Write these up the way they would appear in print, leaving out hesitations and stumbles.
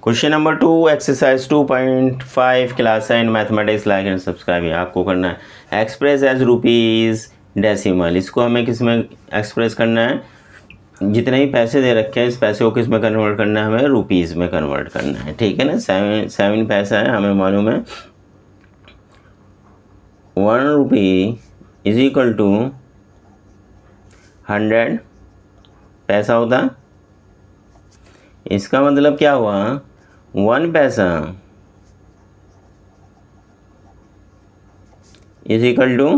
Question number 2 exercise 2.5 class 9 mathematics like and subscribe. आपको करना है एक्सप्रेस एज रुपीज़ डेसिमल। इसको हमें किस में एक्सप्रेस करना है, जितने भी पैसे दे रखे हैं इस पैसे को किस में कन्वर्ट करना है, हमें रुपीज़ में कन्वर्ट करना है। ठीक है ना। 7 पैसा है, हमें मालूम है 1 रुपी इज इक्वल टू 100 पैसा होता है। इसका मतलब क्या हुआ, 1 पैसा इज इक्वल टू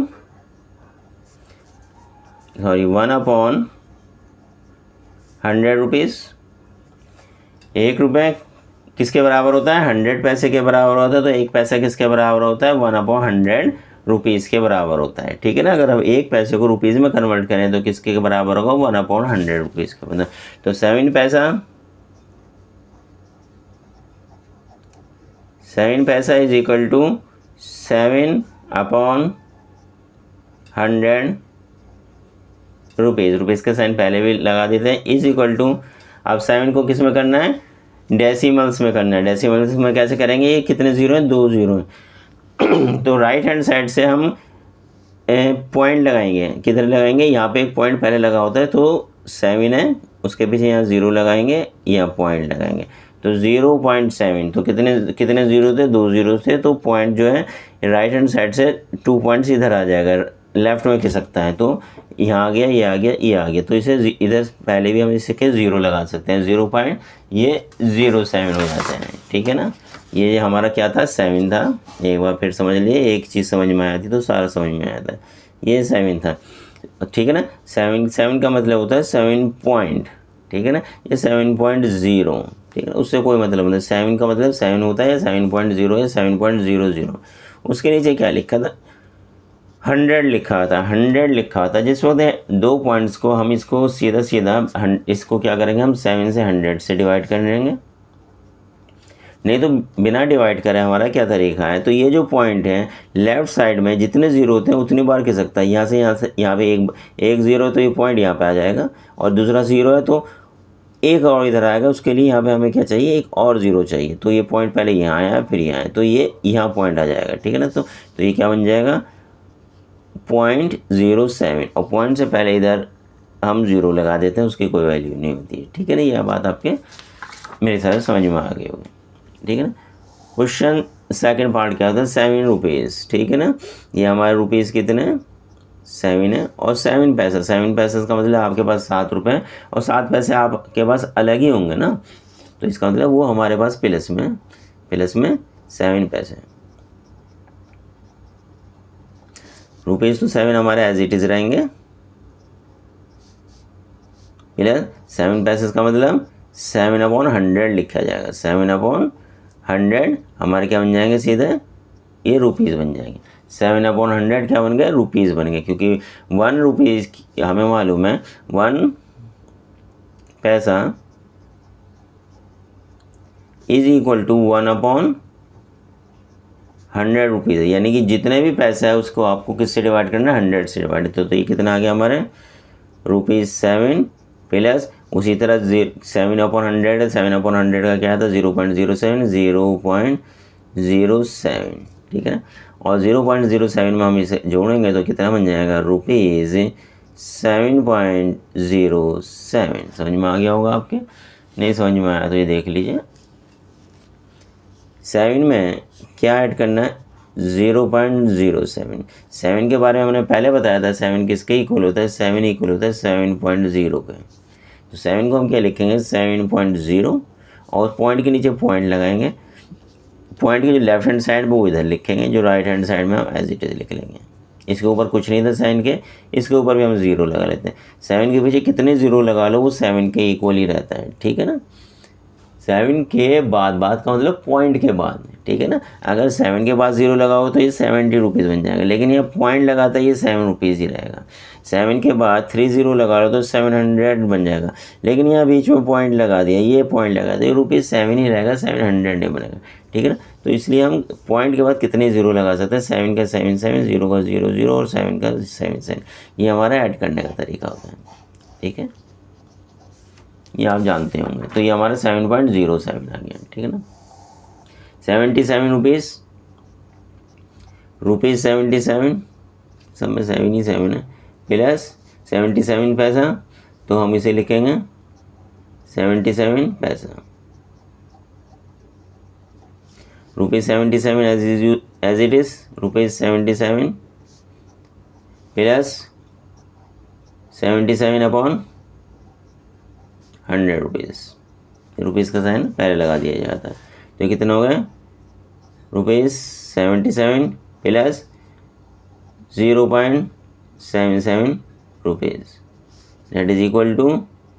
1/100 रुपीज़। 1 रुपये किसके बराबर होता है, 100 पैसे के बराबर होता है। तो 1 पैसा किसके बराबर होता है, 1/100 रुपीज़ के बराबर होता है। ठीक है ना। अगर हम 1 पैसे को रुपीज़ में कन्वर्ट करें तो किसके बराबर होगा, 1/100 रुपीज़ के बराबर। तो 7 पैसा is equal to 7/100 rupees. Rupees का साइन पहले भी लगा देते हैं। इज इक्वल टू, अब 7 को किस में करना है, डेसिमल्स में करना है। डेसिमल्स में कैसे करेंगे, ये कितने ज़ीरो हैं, 2 ज़ीरो हैं। तो राइट हैंड साइड से हम पॉइंट लगाएंगे। किधर लगाएंगे, यहाँ पे एक पॉइंट पहले लगा होता है। तो 7 है, उसके पीछे यहाँ 0 लगाएंगे, यहाँ पॉइंट लगाएंगे। तो 0.7, तो कितने ज़ीरो थे, 2 ज़ीरो थे। तो पॉइंट जो है राइट हैंड साइड से 2 पॉइंट्स इधर आ जाएगा, लेफ्ट में खिसकता है। तो यहाँ आ गया, ये आ गया, ये आ गया। तो इसे इधर पहले भी हम इसे के 0 लगा सकते हैं। 0.07 हो जाते हैं। ठीक है ना। ये हमारा क्या था, 7 था। एक बार फिर समझ लिए, एक चीज़ समझ में आती तो सारा समझ में आया था। ये 7 था। ठीक है ना। 7 का मतलब होता है 7 पॉइंट। ठीक है ना। ये 7.0, ठीक है ना, उससे कोई मतलब नहीं। 7 का मतलब 7 होता है, या 7.0 या 7.00। उसके नीचे क्या लिखा था, 100 लिखा था। 100 लिखा था। जिस वक्त 2 पॉइंट्स को हम इसको सीधा इसको क्या करेंगे, हम 7 से 100 से डिवाइड कर देंगे। नहीं तो बिना डिवाइड करे हमारा क्या तरीका है, तो ये जो पॉइंट है लेफ़्ट साइड में जितने ज़ीरो होते हैं उतनी बार खिसकता है। यहाँ से यहाँ पे एक ज़ीरो, तो ये पॉइंट यहाँ पे आ जाएगा। और दूसरा ज़ीरो है तो एक और इधर आएगा। उसके लिए यहाँ पे हमें क्या चाहिए, एक और ज़ीरो चाहिए। तो ये पॉइंट पहले यहाँ आया, फिर यहाँ आया, तो ये यहाँ पॉइंट आ जाएगा। ठीक है ना। तो ये क्या बन जाएगा, 0.07। और पॉइंट से पहले इधर हम 0 लगा देते हैं, उसकी कोई वैल्यू नहीं होती है। ठीक है ना। यह बात आपके मेरे साथ समझ में आ गई होगी। ठीक है ना। क्वेश्चन सेकंड पार्ट क्या होता है, 7 रुपीज़। ठीक है ना। ये हमारे रुपीज़ कितने, 7 है। और 7 पैसा, 7 पैसा का मतलब आपके पास 7 रुपये, और 7 पैसे आपके पास अलग ही होंगे ना। तो इसका मतलब वो हमारे पास प्लस में 7 पैसे। रुपीज़ तो 7 हमारे एज इट इज़ रहेंगे, प्लस 7 पैसे का मतलब 7/100 लिखा जाएगा। 7/100 हमारे क्या बन जाएंगे, सीधे ये रुपीज़ बन जाएंगे। 7/100 क्या बन गए, रुपीज़ बन गए। क्योंकि 1 रुपीज़ हमें मालूम है 1 पैसा इज इक्वल टू 1/100 रुपीज़। यानी कि जितने भी पैसा है उसको आपको किससे डिवाइड करना है, 100 से डिवाइड। तो ये कितना आ गया हमारे, ₹7 प्लस उसी तरह 7/100 है। 7/100 का क्या था, 0.07। ठीक है ना। और 0.07 में हम इसे जोड़ेंगे तो कितना बन जाएगा, ₹7.07। समझ में आ गया होगा आपके, नहीं समझ में आया तो ये देख लीजिए। 7 में क्या ऐड करना है, 0.07। 7 के बारे में हमने पहले बताया था, 7 किसके इक्वल होता है, 7 इक्वल होता है 7.0 के। तो 7 को हम क्या लिखेंगे, 7.0, और पॉइंट के नीचे पॉइंट लगाएंगे। पॉइंट की जो लेफ्ट हैंड साइड वो इधर लिखेंगे, जो राइट हैंड साइड में हम एज इट इज लिख लेंगे। इसके ऊपर कुछ नहीं था 7 के, इसके ऊपर भी हम 0 लगा लेते हैं। 7 के पीछे कितने 0 लगा लो वो 7 के इक्वल ही रहता है। ठीक है ना। 7 के बाद का मतलब पॉइंट के बाद। ठीक है ना। अगर 7 के बाद 0 लगाओ तो ये 70 रुपीज़ बन जाएगा, लेकिन ये पॉइंट लगाता है ये 7 रुपीज़ ही रहेगा। 7 के बाद 3 0 लगा लो तो 700 बन जाएगा, लेकिन यहाँ बीच में पॉइंट लगा दिया, ये पॉइंट लगा दिया, ₹7 ही रहेगा, 700 नहीं बनेगा। ठीक है ना। तो इसलिए हम पॉइंट के बाद कितने 0 लगा सकते हैं, 7 का 7 7, 0 का 0 0 और 7 का 7 7। ये हमारा ऐड करने का तरीका होता है। ठीक है, ये आप जानते होंगे। तो ये हमारा 7.07 आ गया। ठीक है ना। 77 रुपीज़ 77, सब में 7 ही 7 है, प्लस 77 पैसा, तो हम इसे लिखेंगे 77 पैसा, ₹77 as it is, ₹77 plus 77 upon 100 rupees का साइन पहले लगा दिया जाता है। तो कितना हो गया, ₹77 plus 0.77 that is equal to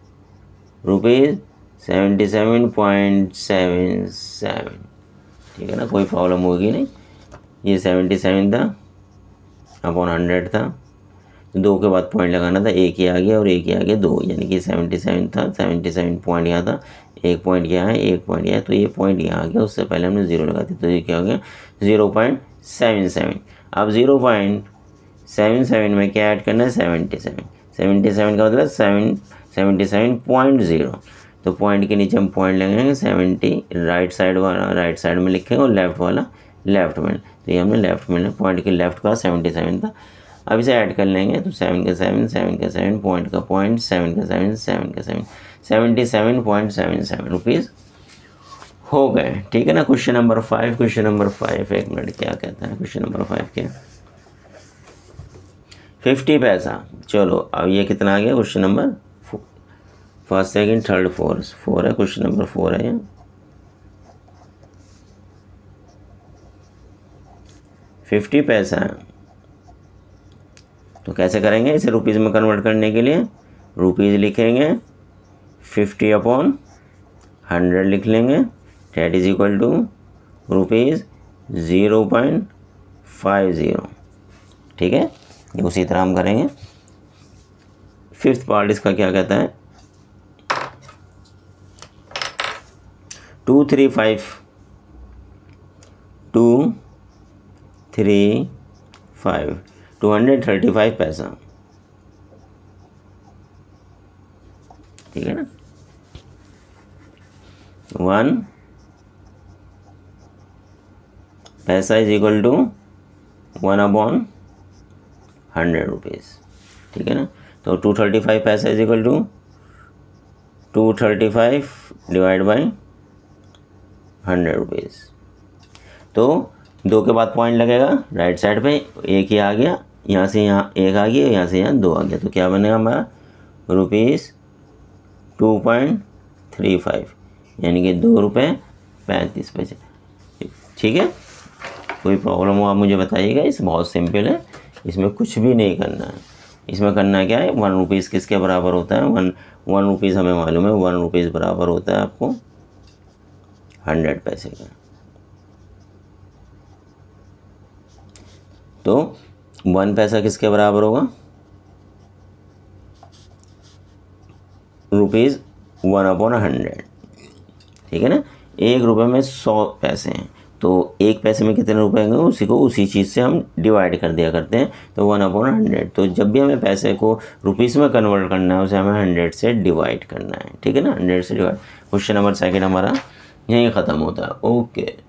₹77.77। ठीक है ना, कोई प्रॉब्लम होगी नहीं। ये 77 था अपॉन 100 था, 2 के बाद पॉइंट लगाना था, एक ही आ गया और एक ही आ गया 2, यानी कि 77 था, 77 पॉइंट यहाँ था, एक पॉइंट यहाँ है, एक पॉइंट यहाँ है, तो ये पॉइंट यहाँ आ गया, उससे पहले हमने 0 लगा दिया, तो ये क्या हो गया 0.77। अब 0.77 में क्या ऐड करना है, 77 का मतलब 77.0, तो पॉइंट के नीचे हम पॉइंट लगाएंगे 70, राइट साइड वाला राइट साइड में लिखेंगे और लेफ्ट वाला लेफ्ट में, तो ये हमने लेफ्ट में, पॉइंट के लेफ्ट का 77 था। अब इसे ऐड कर लेंगे तो 7 का 7, 7 का 7, पॉइंट का पॉइंट, 7 का 7, 7 का 7, ₹77.77 हो गए। ठीक है ना। क्वेश्चन नंबर 5, एक मिनट क्या कहता है क्वेश्चन नंबर 5 के 50 पैसा। चलो अब ये कितना आ गया, question number first second third four है, क्वेश्चन नंबर 4 है ये। 50 पैसा है, तो कैसे करेंगे इसे रुपीज़ में कन्वर्ट करने के लिए, रुपीज़ लिखेंगे 50 अपॉन 100 लिख लेंगे, डेट इज इक्वल टू ₹0.50। ठीक है, ये उसी तरह हम करेंगे। 5th पार्ट इसका क्या कहता है, 235 235 पैसा। ठीक है ना, 1 पैसा is equal to 1 upon 100 rupees. ठीक है ना, तो 235 पैसा is equal to 235 divide by 100 rupees. तो 2 के बाद पॉइंट लगेगा राइट साइड पे, एक ही आ गया, यहाँ से यहाँ एक आ गया, यहाँ से यहाँ 2 आ गया, तो क्या बनेगा हमारा ₹2.35, यानी कि ₹2.35। ठीक है, कोई प्रॉब्लम हो आप मुझे बताइएगा। इस बहुत सिंपल है, इसमें कुछ भी नहीं करना है। इसमें करना क्या है, 1 रुपीज़ किसके बराबर होता है, 1 रुपीज़ हमें मालूम है, 1 रुपीज़ बराबर होता है आपको 100 पैसे का। तो 1 पैसा किसके बराबर होगा, ₹1/100। ठीक है ना, 1 रुपये में 100 पैसे हैं, तो 1 पैसे में कितने रुपए होंगे, उसी को उसी चीज़ से हम डिवाइड कर दिया करते हैं, तो 1/100। तो जब भी हमें पैसे को रुपीज़ में कन्वर्ट करना है, उसे हमें 100 से डिवाइड करना है। ठीक है ना, 100 से डिवाइड। क्वेश्चन नंबर 2 हमारा यहीं ख़त्म होता है। ओके।